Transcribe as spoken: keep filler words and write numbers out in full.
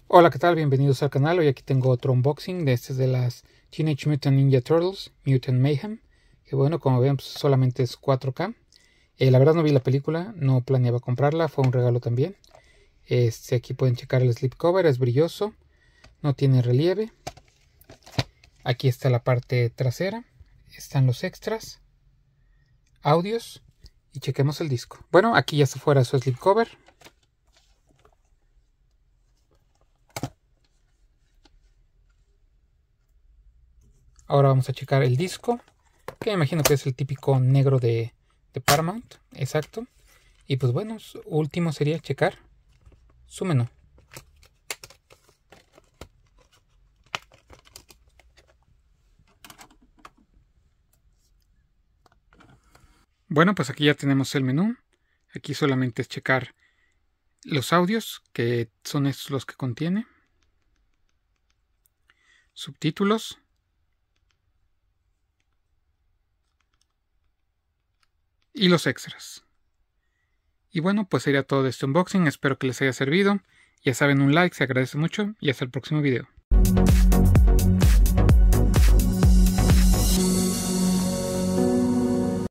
Hola, ¿qué tal? Bienvenidos al canal. Hoy aquí tengo otro unboxing de este de las Teenage Mutant Ninja Turtles Mutant Mayhem. Que bueno, como ven, pues solamente es cuatro K. Eh, la verdad no vi la película, no planeaba comprarla, fue un regalo también. Este, aquí pueden checar el slipcover, es brilloso, no tiene relieve. Aquí está la parte trasera, están los extras, audios y chequemos el disco. Bueno, aquí ya está fuera su slipcover. Ahora vamos a checar el disco, que me imagino que es el típico negro de, de Paramount, exacto. Y pues bueno, último sería checar su menú. Bueno, pues aquí ya tenemos el menú. Aquí solamente es checar los audios, que son estos los que contiene. Subtítulos. Y los extras. Y bueno, pues sería todo de este unboxing. Espero que les haya servido. Ya saben, un like se agradece mucho y hasta el próximo video.